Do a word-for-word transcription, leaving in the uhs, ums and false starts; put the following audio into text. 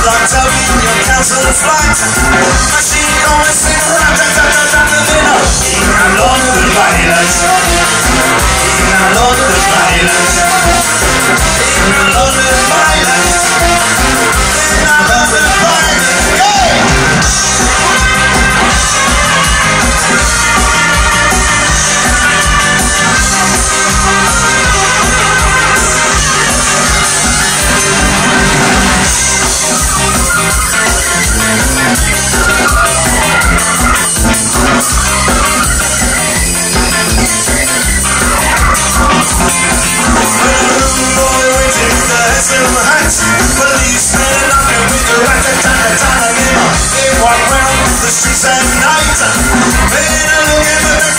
start telling your cancel the flight. Machine gun will sing rat-a-tat-tat-tat-tat-tat. Even a lot of violence. Even a lot of violence. Even a lot of violence. Even a lot of violence. Policemen knocking with the rat-a-tat-tat-tat. They walk round the streets at night. They ain't looking for the